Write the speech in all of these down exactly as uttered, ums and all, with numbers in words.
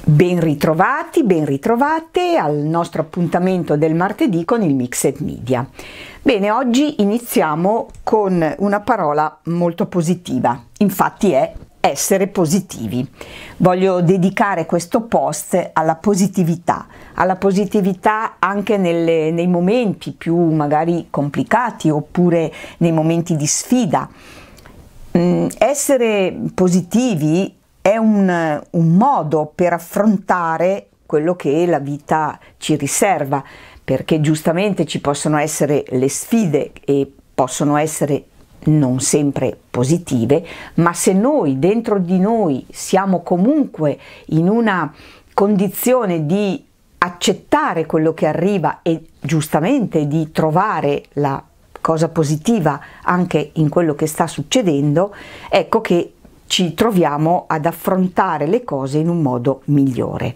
Ben ritrovati, ben ritrovate al nostro appuntamento del martedì con il Mixed Media. Bene, oggi iniziamo con una parola molto positiva, infatti è essere positivi. Voglio dedicare questo post alla positività, alla positività anche nelle, nei momenti più magari complicati oppure nei momenti di sfida. Mm, essere positivi è un, un modo per affrontare quello che la vita ci riserva, perché giustamente ci possono essere le sfide e possono essere non sempre positive, ma se noi dentro di noi siamo comunque in una condizione di accettare quello che arriva e giustamente di trovare la cosa positiva anche in quello che sta succedendo, ecco che ci troviamo ad affrontare le cose in un modo migliore.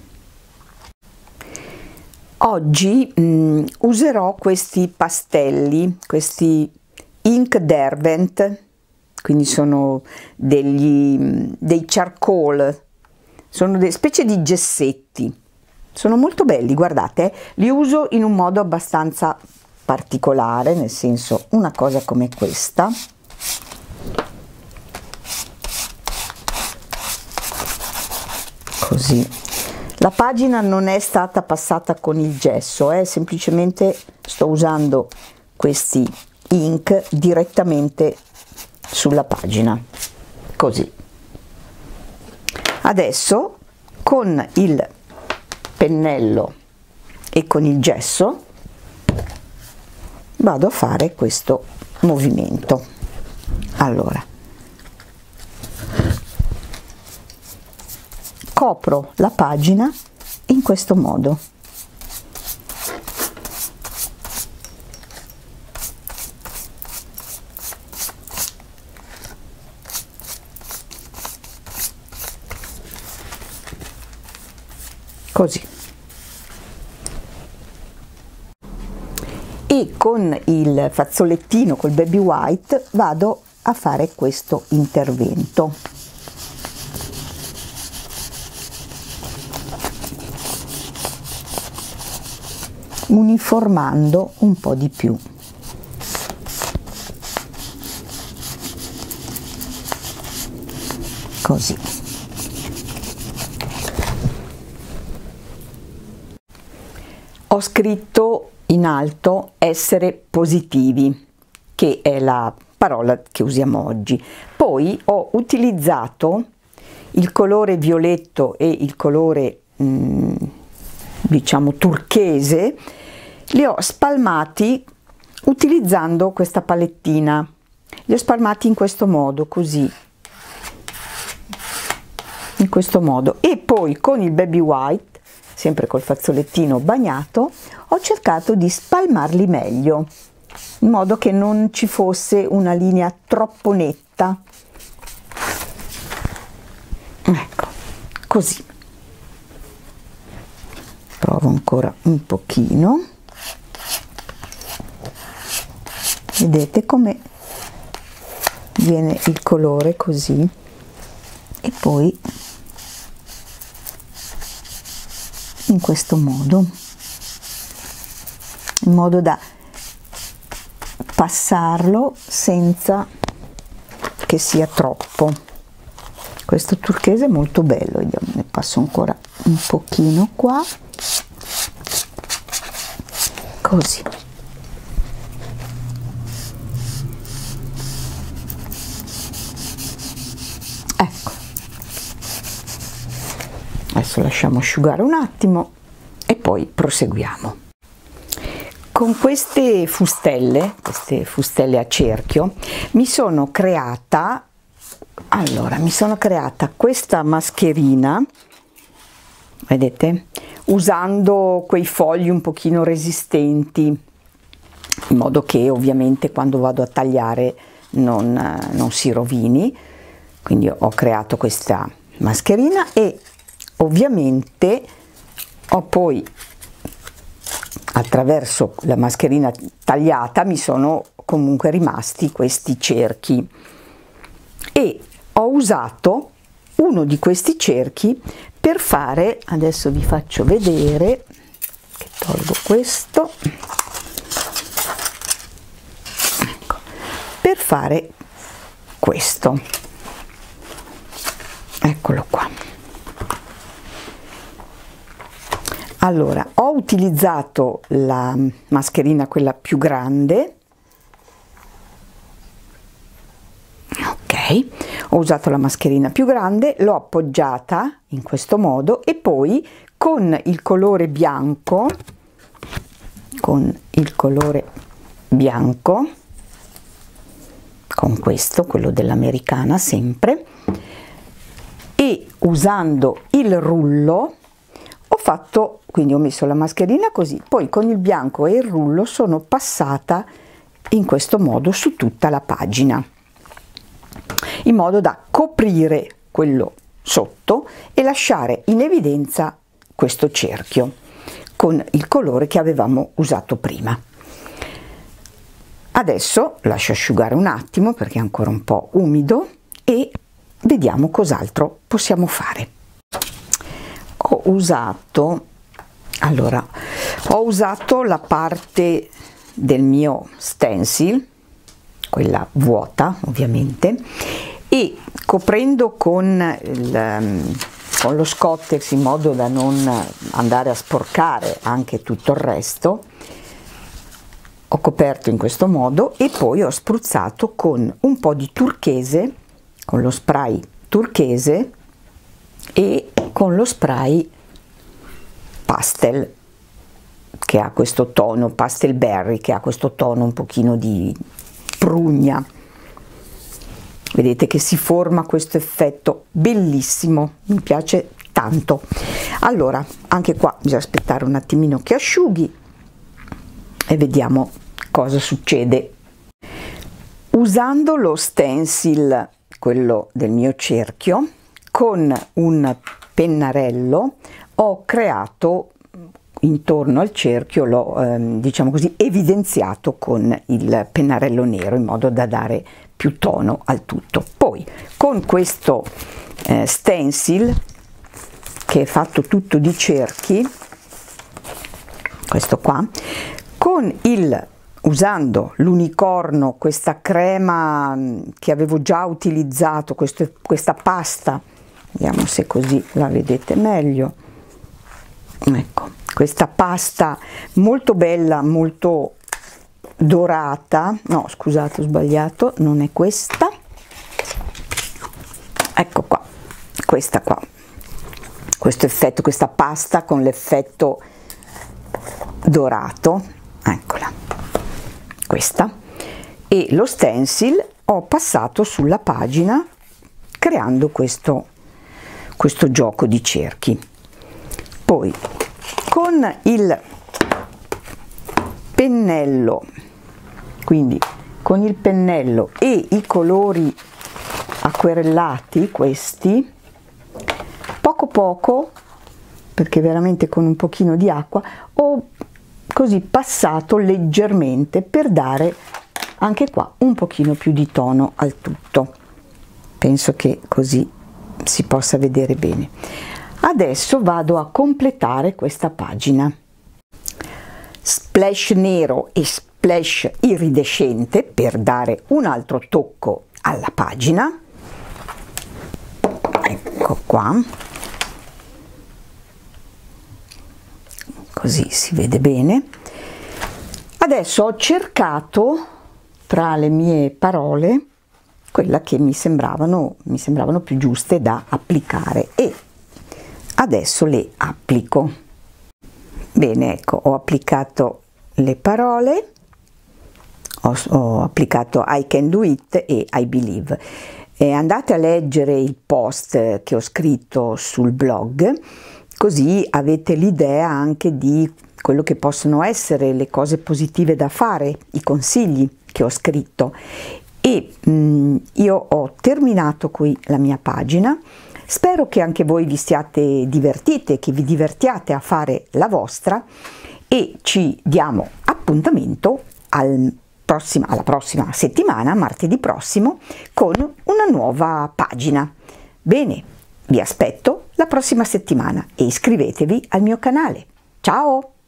Oggi mh, userò questi pastelli, questi ink Derwent, quindi sono degli, dei charcoal, sono delle specie di gessetti, sono molto belli, guardate, li uso in un modo abbastanza particolare, nel senso una cosa come questa. Così. La pagina non è stata passata con il gesso, eh, semplicemente sto usando questi ink direttamente sulla pagina, così. Adesso con il pennello e con il gesso vado a fare questo movimento. Allora, copro la pagina in questo modo. Così. E con il fazzolettino, col baby white, vado a fare questo intervento. Uniformando un po' di più. Così. Ho scritto in alto essere positivi, che è la parola che usiamo oggi. Poi ho utilizzato il colore violetto e il colore mm, diciamo turchese, li ho spalmati utilizzando questa palettina, li ho spalmati in questo modo, così, in questo modo, e poi con il baby white, sempre col fazzolettino bagnato, ho cercato di spalmarli meglio, in modo che non ci fosse una linea troppo netta, ecco, così. Provo ancora un pochino, vedete come viene il colore così, e poi in questo modo, in modo da passarlo senza che sia troppo. Questo turchese è molto bello, io ne passo ancora un pochino qua, così. Ecco, adesso lasciamo asciugare un attimo e poi proseguiamo. Con queste fustelle, queste fustelle a cerchio, mi sono creata, allora, mi sono creata questa mascherina, vedete? Usando quei fogli un pochino resistenti, in modo che ovviamente quando vado a tagliare non, non si rovini. Quindi ho creato questa mascherina e ovviamente ho poi, attraverso la mascherina tagliata, mi sono comunque rimasti questi cerchi e ho usato uno di questi cerchi per fare, adesso vi faccio vedere, che tolgo questo, ecco, per fare questo, eccolo qua. Allora, ho utilizzato la mascherina quella più grande, ok, ho usato la mascherina più grande, l'ho appoggiata in questo modo e poi con il colore bianco, con il colore bianco, con questo, quello dell'americana sempre, e usando il rullo ho fatto, quindi ho messo la mascherina così, poi con il bianco e il rullo sono passata in questo modo su tutta la pagina, in modo da coprire quello sotto e lasciare in evidenza questo cerchio con il colore che avevamo usato prima. Adesso lascio asciugare un attimo perché è ancora un po' umido e vediamo cos'altro possiamo fare. Ho usato, allora, ho usato la parte del mio stencil, quella vuota ovviamente, e coprendo con, il, con lo Scottex in modo da non andare a sporcare anche tutto il resto, ho coperto in questo modo e poi ho spruzzato con un po' di turchese, con lo spray turchese e con lo spray pastel che ha questo tono, pastel berry, che ha questo tono un pochino di prugna. Vedete che si forma questo effetto bellissimo, mi piace tanto. Allora, anche qua bisogna aspettare un attimino che asciughi e vediamo cosa succede. Usando lo stencil, quello del mio cerchio, con un pennarello ho creato intorno al cerchio, l'ho ehm, diciamo così evidenziato con il pennarello nero in modo da dare più tono al tutto. Poi con questo eh, stencil che è fatto tutto di cerchi, questo qua, con il usando l'unicorno, questa crema che avevo già utilizzato, questo, questa pasta, vediamo se così la vedete meglio, ecco, questa pasta molto bella, molto dorata, no scusate ho sbagliato, non è questa, ecco qua, questa qua, questo effetto, questa pasta con l'effetto dorato, eccola, questa, e lo stencil ho passato sulla pagina creando questo, questo gioco di cerchi. Poi con il pennello, quindi con il pennello e i colori acquerellati, questi, poco poco, perché veramente con un pochino di acqua, ho così passato leggermente per dare anche qua un pochino più di tono al tutto. Penso che così si possa vedere bene. Adesso vado a completare questa pagina. Splash nero e splash iridescente per dare un altro tocco alla pagina. Ecco qua. Così si vede bene. Adesso ho cercato tra le mie parole quella che mi sembravano, mi sembravano più giuste da applicare e adesso le applico. Bene, ecco, ho applicato le parole, ho, ho applicato I can do it e I believe. E andate a leggere il post che ho scritto sul blog, così avete l'idea anche di quello che possono essere le cose positive da fare, i consigli che ho scritto. E mh, io ho terminato qui la mia pagina. Spero che anche voi vi siate divertite, che vi divertiate a fare la vostra e ci diamo appuntamento al prossima, alla prossima settimana, martedì prossimo, con una nuova pagina. Bene, vi aspetto la prossima settimana e iscrivetevi al mio canale. Ciao!